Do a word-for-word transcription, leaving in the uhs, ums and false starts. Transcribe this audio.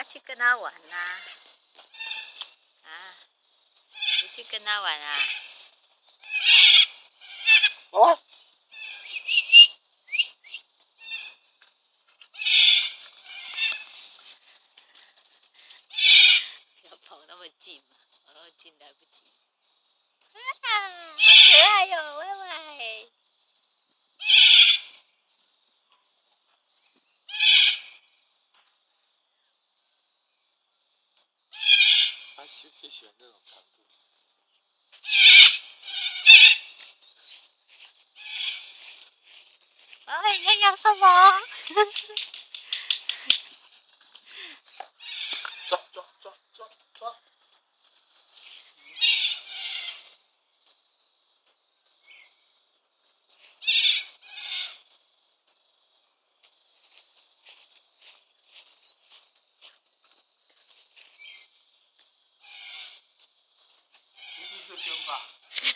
要去跟他玩呐、啊？啊，你不去跟他玩啊？ 哦。 不要跑那么近嘛，跑那么近来不及。啊，好可爱哟，歪歪。 他喜最喜欢这种长度。 哎，你在咬什么？ 抓抓抓抓抓！不是这根吧？